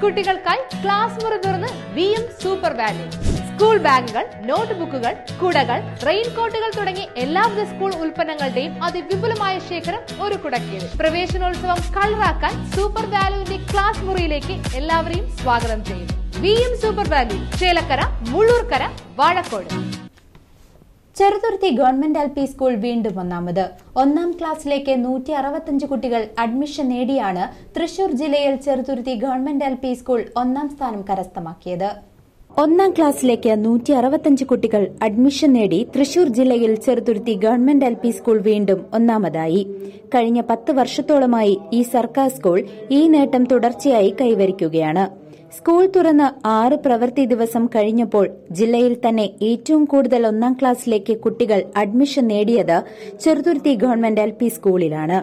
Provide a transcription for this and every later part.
കുട്ടികൾക്കായി ക്ലാസ് മുറി തുറന്ന് VM സൂപ്പർ വാല്യൂ. സ്കൂൾ ബാഗുകൾ, നോട്ട് ബുക്കുകൾ, കുടകൾ, റെയിൻകോട്ടുകൾ തുടങ്ങി എല്ലാവിധ സ്കൂൾ ഉൽപ്പന്നങ്ങളുടെയും അതിവിപുലമായ ശേഖരം ഒരു കുടക്കീഴിൽ. പ്രവേശനോത്സവം കളറാക്കാൻ സൂപ്പർ വാല്യൂവിന്റെ ക്ലാസ് മുറിയിലേക്ക് എല്ലാവരെയും സ്വാഗതം ചെയ്യുന്നു. VM super value, Chelakkara, Mullurkara, Vazhakode. Cheruthuruthy government LP school വീണ്ടും ഒന്നാമത്. 1ാം ക്ലാസ്സിലേക്ക് 165 കുട്ടികൾ അഡ്മിഷൻ നേടിയാണ് തൃശൂർ ജില്ലയിൽ ചെറുതുരുത്തി ഗവൺമെന്റ് LP സ്കൂൾ 1ാം സ്ഥാനം കരസ്ഥമാക്കിയത്. 1ാം ക്ലാസ്സിലേക്ക് 165 കുട്ടികൾ അഡ്മിഷൻ നേടി തൃശൂർ ജില്ലയിൽ ചെറുതുരുത്തി ഗവൺമെന്റ് LP സ്കൂൾ വീണ്ടും ഒന്നാമതായി. കഴിഞ്ഞ 10 വർഷത്തോളമായി ഈ സർക്കാർ സ്കൂൾ ഈ നേട്ടം തുടർച്ചയായി കൈവരിക്കുകയാണ്. സ്കൂൾ തുറന്ന് 6 പ്രവൃത്തി ദിവസം കഴിഞ്ഞപ്പോൾ ജില്ലയിൽ തന്നെ ഏറ്റവും കൂടുതൽ 1ാം ക്ലാസ്സിലേക്ക് കുട്ടികൾ അഡ്മിഷൻ നേടിയത് ചെറുതുരുത്തി ഗവൺമെന്റ് LP സ്കൂളിലാണ്.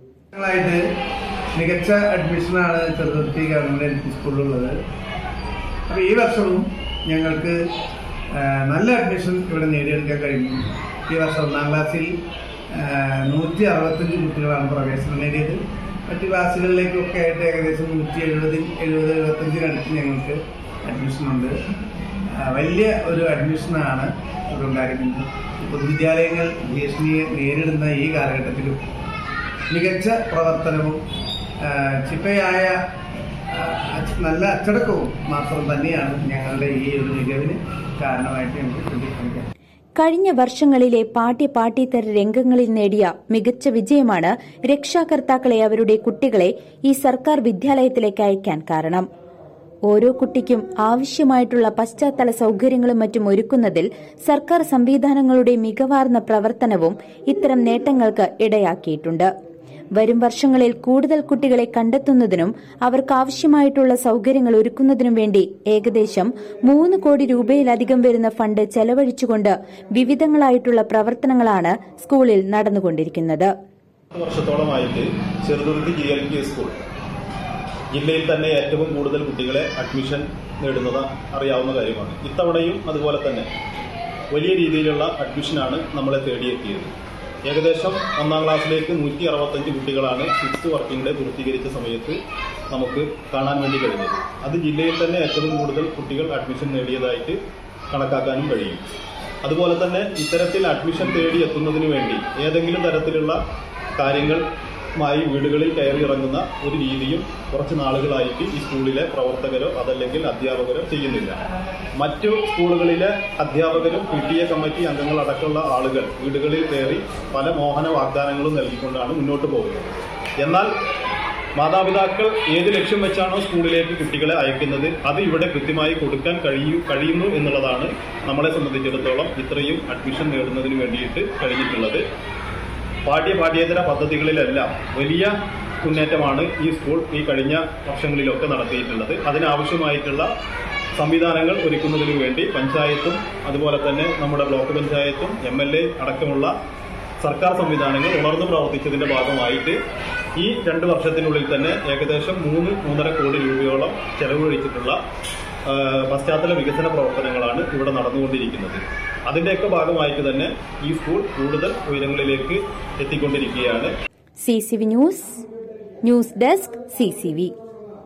മികച്ച അഡ്മിഷനാണ് ചെറുതുരുത്തി ഗവൺമെന്റ് LP സ്കൂളിലുള്ളത്. അപ്പോൾ ഈ വർഷവും ഞങ്ങൾക്ക് നല്ല അഡ്മിഷൻ ഇവിടെ നേടിയെടുക്കാൻ കഴിഞ്ഞു. ഈ വർഷം 1ാം ക്ലാസ്സിൽ 165 കുട്ടികളാണ് പ്രവേശനം നേടിയത്. മറ്റ് ക്ലാസ്സുകളിലേക്കൊക്കെ ആയിട്ട് ഏകദേശം 170-75 ഞങ്ങൾക്ക് അഡ്മിഷനുണ്ട്. വലിയ ഒരു അഡ്മിഷനാണ് ഇവിടെ ഉണ്ടായിരിക്കുന്നത്. പൊതുവിദ്യാലയങ്ങൾ ഭീഷണിയെ നേരിടുന്ന ഈ കാലഘട്ടത്തിലും മികച്ച പ്രവർത്തനവും ചിട്ടയായ നല്ല അച്ചടക്കവും മാത്രം തന്നെയാണ് ഞങ്ങളുടെ ഈ ഒരു മികവിന് കാരണമായിട്ട് ഞങ്ങൾക്ക് ചൂണ്ടിക്കാണിക്കാം. കഴിഞ്ഞ വർഷങ്ങളിലെ പാഠ്യേതര രംഗങ്ങളിൽ നേടിയ മികച്ച വിജയമാണ് രക്ഷാകർത്താക്കളെ അവരുടെ കുട്ടികളെ ഈ സർക്കാർ വിദ്യാലയത്തിലേക്ക് അയക്കാൻ കാരണം. ഓരോ കുട്ടിക്കും ആവശ്യമായിട്ടുള്ള പശ്ചാത്തല സൌകര്യങ്ങളും മറ്റും ഒരുക്കുന്നതിൽ സർക്കാർ സംവിധാനങ്ങളുടെ മികവാർന്ന പ്രവർത്തനവും ഇത്തരം നേട്ടങ്ങൾക്ക് ഇടയാക്കിയിട്ടുണ്ട്. വരും വർഷങ്ങളിൽ കൂടുതൽ കുട്ടികളെ കണ്ടെത്തുന്നതിനും അവർക്കാവശ്യമായിട്ടുള്ള സൌകര്യങ്ങൾ ഒരുക്കുന്നതിനും വേണ്ടി ഏകദേശം 3 കോടി രൂപയിലധികം വരുന്ന ഫണ്ട് ചെലവഴിച്ചുകൊണ്ട് വിവിധങ്ങളായിട്ടുള്ള പ്രവർത്തനങ്ങളാണ് സ്കൂളിൽ നടന്നുകൊണ്ടിരിക്കുന്നത്. വർഷത്തോളമായിട്ട് ചെറുതുരുത്തി GLP സ്കൂൾ ജില്ലയിൽ തന്നെ ഏറ്റവും കൂടുതൽ കുട്ടികളെ അഡ്മിഷൻ നേടുന്നത് അറിയാവുന്ന കാര്യമാണ്. ഇത്തവണയും അതുപോലെ തന്നെ വലിയ രീതിയിലുള്ള അഡ്മിഷനാണ് നമ്മളെ തേടിയെത്തിയത്. ഏകദേശം 1ാം ക്ലാസ്സിലേക്ക് 165 കുട്ടികളാണ് 6th വർക്കിംഗ് ഡേ പൂർത്തീകരിച്ച സമയത്ത് നമുക്ക് കാണാൻ വേണ്ടി കഴിഞ്ഞത്. അത് ജില്ലയിൽ തന്നെ ഏറ്റവും കൂടുതൽ കുട്ടികൾ അഡ്മിഷൻ നേടിയതായിട്ട് കണക്കാക്കാനും കഴിയും. അതുപോലെ തന്നെ ഇത്തരത്തിൽ അഡ്മിഷൻ തേടി എത്തുന്നതിന് വേണ്ടി ഏതെങ്കിലും തരത്തിലുള്ള കാര്യങ്ങളുമായി വീടുകളിൽ കയറിയിറങ്ങുന്ന ഒരു രീതിയും കുറച്ച് നാളുകളായിട്ട് ഈ സ്കൂളിലെ പ്രവർത്തകരോ അതല്ലെങ്കിൽ അധ്യാപകരോ ചെയ്യുന്നില്ല. മറ്റു സ്കൂളുകളിലെ അധ്യാപകരും PTA കമ്മിറ്റി അംഗങ്ങളടക്കമുള്ള ആളുകൾ വീടുകളിൽ കയറി പല മോഹന വാഗ്ദാനങ്ങളും നൽകിക്കൊണ്ടാണ് മുന്നോട്ട് പോകുന്നത്. എന്നാൽ മാതാപിതാക്കൾ ഏത് ലക്ഷ്യം വെച്ചാണോ സ്കൂളിലേക്ക് കുട്ടികളെ അയക്കുന്നത് അത് ഇവിടെ കൃത്യമായി കൊടുക്കാൻ കഴിയുന്നു എന്നുള്ളതാണ് നമ്മളെ സംബന്ധിച്ചിടത്തോളം ഇത്രയും അഡ്മിഷൻ നേടുന്നതിന് വേണ്ടിയിട്ട് കഴിഞ്ഞിട്ടുള്ളത്. പാഠ്യേതര പദ്ധതികളിലെല്ലാം വലിയ മുന്നേറ്റമാണ് ഈ സ്കൂൾ ഈ കഴിഞ്ഞ വർഷങ്ങളിലൊക്കെ നടത്തിയിട്ടുള്ളത്. അതിനാവശ്യമായിട്ടുള്ള സംവിധാനങ്ങൾ ഒരുക്കുന്നതിനു വേണ്ടി പഞ്ചായത്തും അതുപോലെ തന്നെ നമ്മുടെ ബ്ലോക്ക് പഞ്ചായത്തും MLA അടക്കമുള്ള സർക്കാർ സംവിധാനങ്ങൾ ഉണർന്നു പ്രവർത്തിച്ചതിന്റെ ഭാഗമായിട്ട് ഈ 2 വർഷത്തിനുള്ളിൽ തന്നെ ഏകദേശം 3-3.5 കോടി രൂപയോളം ചെലവഴിച്ചിട്ടുള്ള പശ്ചാത്തല വികസന പ്രവർത്തനങ്ങളാണ് ഇവിടെ നടന്നുകൊണ്ടിരിക്കുന്നത്. അതിന്റെയൊക്കെ ഭാഗമായിട്ട് തന്നെ ഈ സ്കൂൾ കൂടുതൽ ഉയരങ്ങളിലേക്ക് എത്തിക്കൊണ്ടിരിക്കുകയാണ്. CCV news desk CCV.